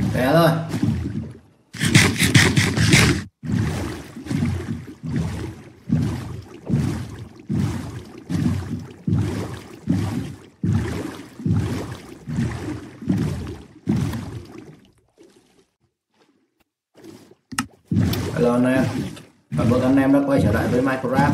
Té thôi. Hello anh em, cảm ơn anh em đã quay trở lại với Minecraft.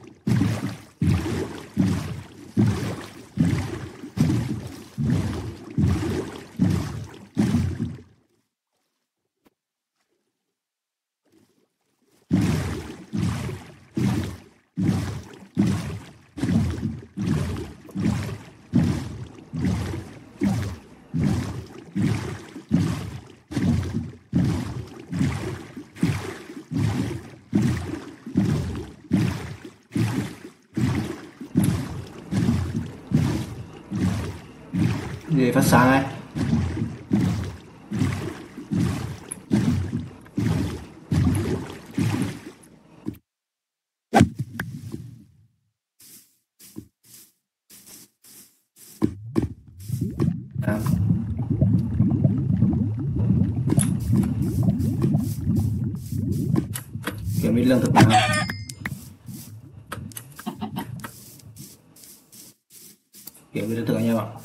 Gì phát sáng ấy? À. Kiếm ít lương thực nào. Kiếm ít lương thực anh em ạ.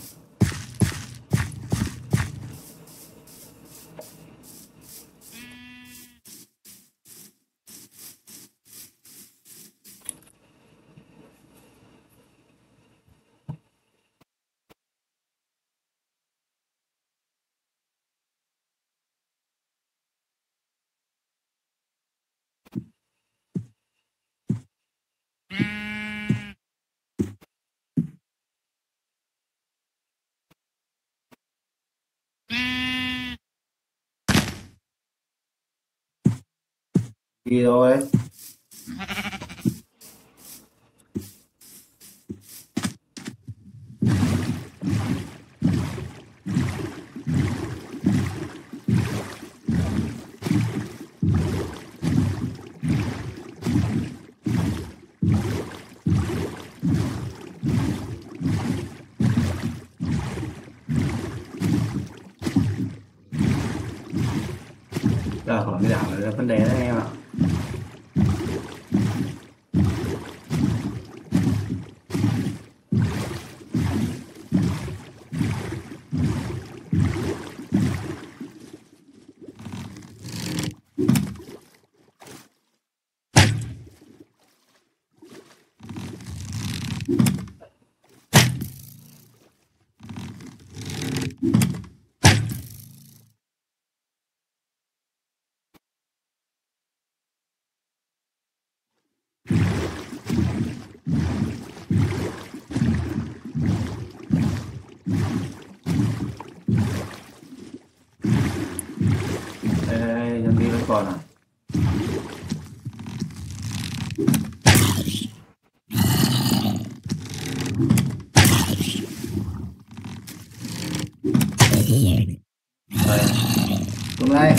Đi thôi. Ra khỏi cái đảo này là vấn đề đấy anh em ạ. Đây, dân đi vẫn còn à? Đây, xuống đây.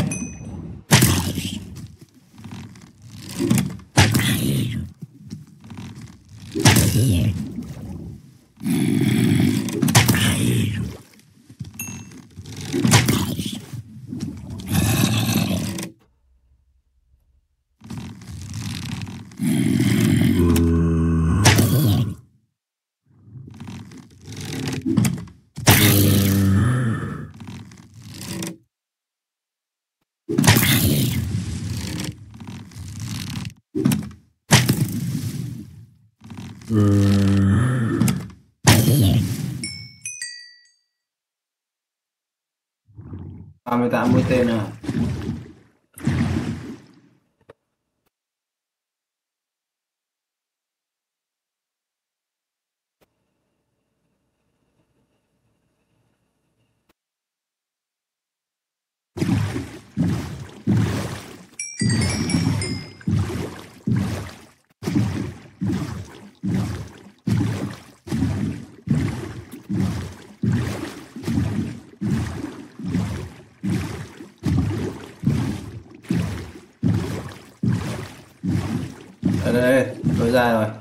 Ba mươi tám mũi tên à? Ở đây, tôi ra rồi.